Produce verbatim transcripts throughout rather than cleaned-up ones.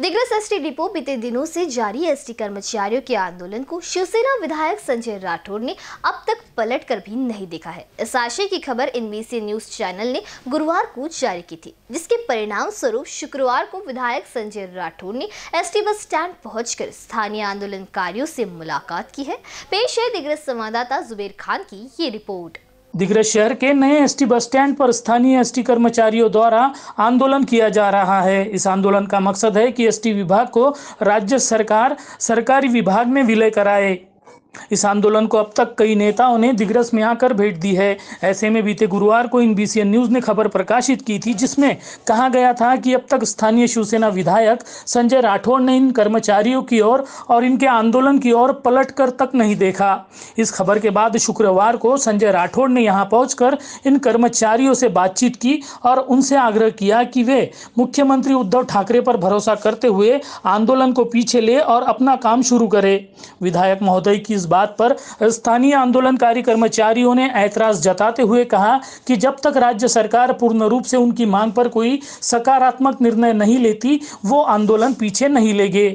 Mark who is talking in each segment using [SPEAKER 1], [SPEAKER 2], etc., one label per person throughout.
[SPEAKER 1] Digras ST depot बीते दिनों से जारी एसटी कर्मचारियों के आंदोलन को शिवसेना विधायक संजय राठौड़ ने अब तक पलटकर भी नहीं देखा है। इस आशय की खबर एनबीसी न्यूज चैनल ने गुरुवार को जारी की थी, जिसके परिणाम स्वरूप शुक्रवार को विधायक संजय राठौड़ ने एसटी बस स्टैंड पहुंचकर स्थानीय आंदोलनकारियों से मुलाकात की है। पेश है दिग्रस संवाददाता जुबेर खान की ये रिपोर्ट।
[SPEAKER 2] दिग्रस शहर के नए एसटी बस स्टैंड पर स्थानीय एसटी कर्मचारियों द्वारा आंदोलन किया जा रहा है। इस आंदोलन का मकसद है कि एसटी विभाग को राज्य सरकार सरकारी विभाग में विलय कराए। इस आंदोलन को अब तक कई नेताओं ने दिग्रस में आकर भेंट दी है। ऐसे में बीते गुरुवार को एनबीसी न्यूज ने खबर प्रकाशित की थी, जिसमें कहा गया था कि अब तक स्थानीय शिवसेना विधायक संजय राठौड़ ने इन कर्मचारियों की ओर और, और इनके आंदोलन की ओर पलट कर तक नहीं देखा। इस खबर के बाद शुक्रवार को संजय राठौड़ ने यहां पहुंचकर इन कर्मचारियों से बातचीत की और उनसे आग्रह किया कि वे मुख्यमंत्री उद्धव ठाकरे पर भरोसा करते हुए आंदोलन को पीछे ले और अपना काम शुरू करे। विधायक महोदय की इस बात पर स्थानीय आंदोलनकारी कर्मचारियों ने ऐतराज जताते हुए कहा कि जब तक राज्य सरकार पूर्ण रूप से उनकी मांग पर कोई सकारात्मक निर्णय नहीं लेती, वो आंदोलन पीछे नहीं लेंगे।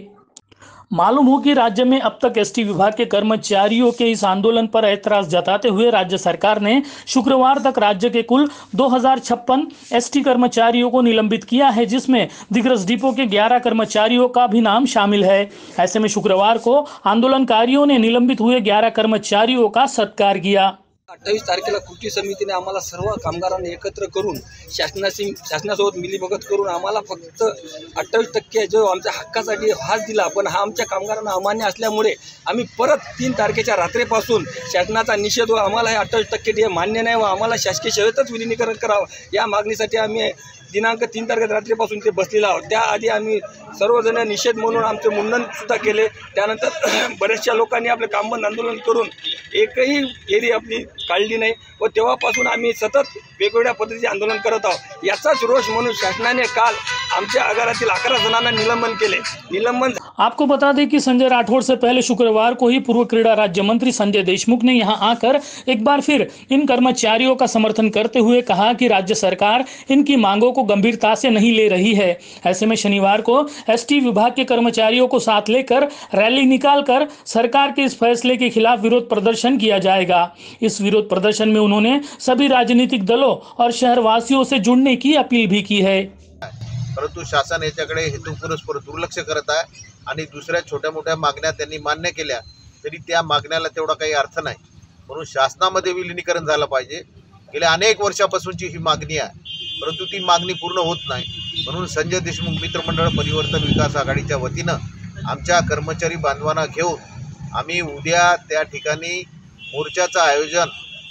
[SPEAKER 2] मालूम हो कि राज्य में अब तक एसटी विभाग के कर्मचारियों के इस आंदोलन पर ऐतराज जताते हुए राज्य सरकार ने शुक्रवार तक राज्य के कुल दो हजार छप्पन एसटी कर्मचारियों को निलंबित किया है, जिसमें दिग्रस डिपो के ग्यारह कर्मचारियों का भी नाम शामिल है। ऐसे में शुक्रवार को आंदोलनकारियों ने निलंबित हुए ग्यारह कर्मचारियों का सत्कार किया।
[SPEAKER 3] अठ्ठावीस तारखेला कृती समितीने आम्हाला सर्व कामगारांना एकत्र करून शासनाशी शासनासोबत मिलीभगत करून आम्हाला फक्त अठ्ठावीस टक्के जो आमच्या हक्कासाठी हात दिला, पण हा आमच्या कामगारांना अमान्य असल्यामुळे आम्ही परत तीन तारखेच्या रात्रीपासून शासनाचा निषेध व आम्हाला हे अठ्ठावीस टक्के हे मान्य नाही व आम्हाला शासकीय सेवेतच विलीनीकरण करावं या मागणीसाठी आम्ही दिनांक तीन तारखेच्या रात्रीपासून ते बसलेलो आहोत। त्याआधी आम्ही सर्वजण निषेध म्हणून आमचे मुंडन सुद्धा केले। त्यानंतर बऱ्याचशा लोकांनी आपले कामबंद आंदोलन करून एकही फेरी आपली काढली नाही व तेव्हापासून आम्ही सतत वेगवेगळ्या पद्धतीचे आंदोलन करत आहोत। याचाच रोष म्हणून शासनाने काल आमच्या आगारातील अकरा जणांना निलंबन केले। निलंबन
[SPEAKER 2] आपको बता दें कि संजय राठौड़ से पहले शुक्रवार को ही पूर्व क्रीड़ा राज्य मंत्री संजय देशमुख ने यहां आकर एक बार फिर इन कर्मचारियों का समर्थन करते हुए कहा कि राज्य सरकार इनकी मांगों को गंभीरता से नहीं ले रही है। ऐसे में शनिवार को एसटी विभाग के कर्मचारियों को साथ लेकर रैली निकालकर सरकार के इस फैसले के खिलाफ विरोध प्रदर्शन किया जाएगा। इस विरोध प्रदर्शन में उन्होंने सभी राजनीतिक दलों और शहरवासियों से जुड़ने की अपील भी की है।
[SPEAKER 4] परंतु शासन याच्याकडे हेतुपुरस्पर दुर्लक्ष करत आहे आणि दुसऱ्या छोट्या मोठ्या मागण्या त्यांनी मान्य केल्या तरी त्या मागण्याला तेवढा काही अर्थ नाही, म्हणून शासनामध्ये विलीनीकरण झालं पाहिजे। गेल्या अनेक वर्षापासूनची ही मागणी आहे, परंतु ती मागणी पूर्ण होत नाही, म्हणून संजय देशमुख मित्रमंडळ परिवर्तन विकास आघाडीच्या वतीनं आमच्या कर्मचारी बांधवांना घेऊन आम्ही उद्या त्या ठिकाणी मोर्चाचं आयोजन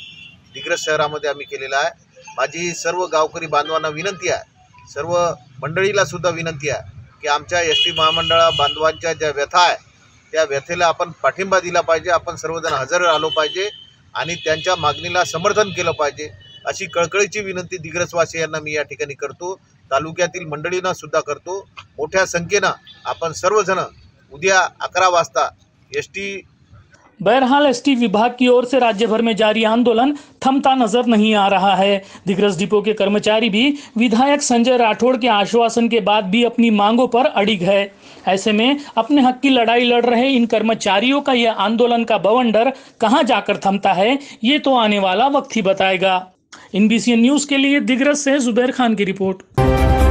[SPEAKER 4] दिग्रस शहरामध्ये आम्ही केलेलं आहे। माझी सर्व गावकरी बांधवांना विनंती आहे, सर्व मंडळीला सुद्धा विनंती आहे की आमच्या एस टी महामंडळा बांधवांच्या ज्या व्यथा आहे त्या व्यथेला आपण पाठिंबा दिला पाहिजे, आपण सर्वजण हजर आलो पाहिजे आणि त्यांच्या मागणीला समर्थन केलं पाहिजे, अशी कळकळीची विनंती दिग्रसवासियांना मी या ठिकाणी करतो। तालुक्यातील मंडळींना सुद्धा करतो। मोठ्या संख्येनं आपण सर्वजण उद्या अकरा वाजता एस टी
[SPEAKER 2] बहरहाल एसटी विभाग की ओर से राज्य भर में जारी आंदोलन थमता नजर नहीं आ रहा है। दिग्रस डिपो के कर्मचारी भी विधायक संजय राठौड़ के आश्वासन के बाद भी अपनी मांगों पर अड़िग है। ऐसे में अपने हक की लड़ाई लड़ रहे इन कर्मचारियों का यह आंदोलन का बवंडर कहां जाकर थमता है, ये तो आने वाला वक्त ही बताएगा। एनबीसी न्यूज के लिए दिग्रस से जुबेर खान की रिपोर्ट।